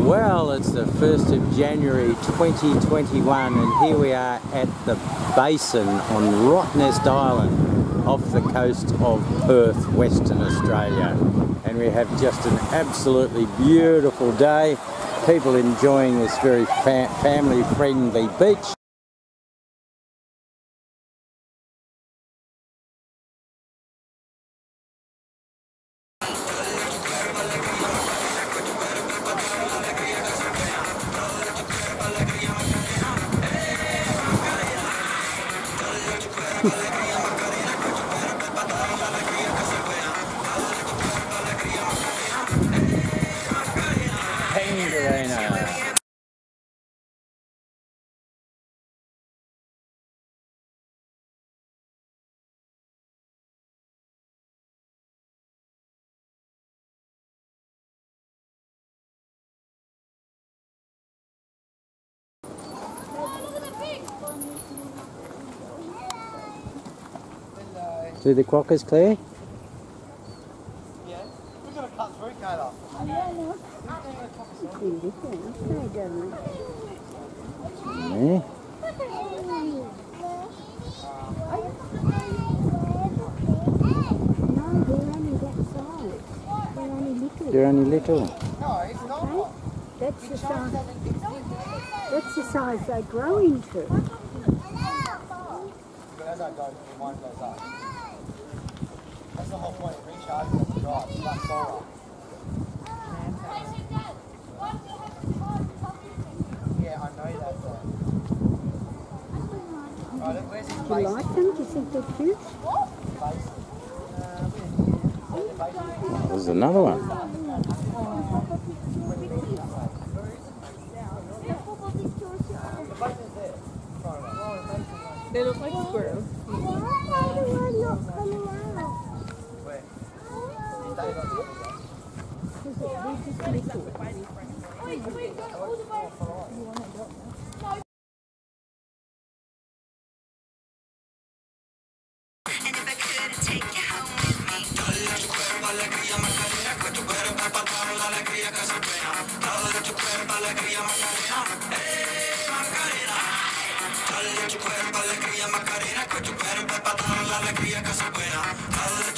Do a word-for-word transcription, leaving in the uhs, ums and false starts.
Well, it's the first of January twenty twenty-one and here we are at the basin on Rottnest Island off the coast of Perth, Western Australia. And we have just an absolutely beautiful day. People enjoying this very fa family-friendly beach. Kangarena. Do the quokkas, Claire? Yeah, we're going to cut through, Kayla. Yeah. They're only little. No, it's not. That's the size. That's the size they grow into. But as I go, the line goes up. That's the whole point of recharging the drive. It's like solar. Yeah, I know that. Right, look, where's his Do you like them? Do you think they're cute? Oh, there's another one. They look like squirrels. Tu cuerpo alegría Macarena, con tu cuerpo para dar la alegría que se buena.